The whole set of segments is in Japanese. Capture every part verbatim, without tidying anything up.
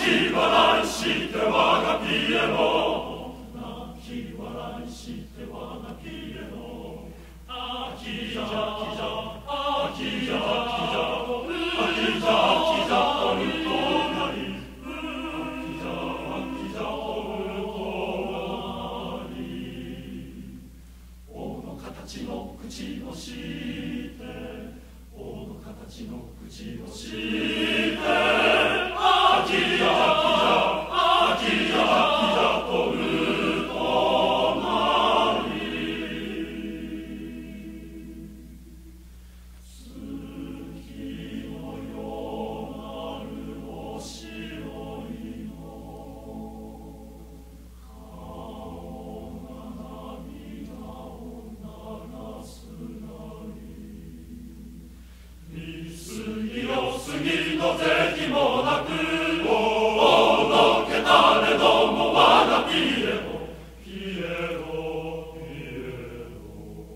き笑いして我がピエロ泣き笑いして我がピエロあきじゃきじゃあきじゃきじゃあきじゃきじゃとるとなりあきじゃあきじゃとるとなり王の形の口をして王の形の口をしてあきじゃきじゃあきじゃきじゃとるとなり月のようなるおしろいの顔が涙を流すなり見過ぎよ過ぎの是非もなくおのけたれども我がピエロピエロピエロ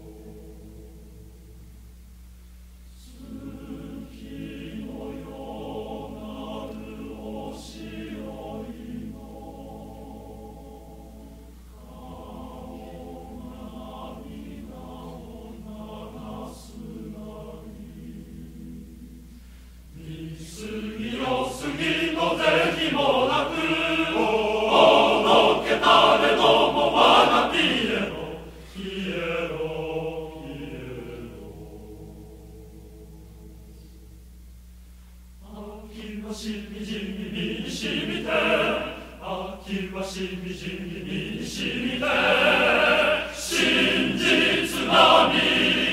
月のようなるおしろいの顔が涙を流すなり見過ぎよ過ぎの是非もなくおのけたれども我がピエロピエロピエロ秋はしみじみ身にしみて秋はしみじみ身にしみて真実なみ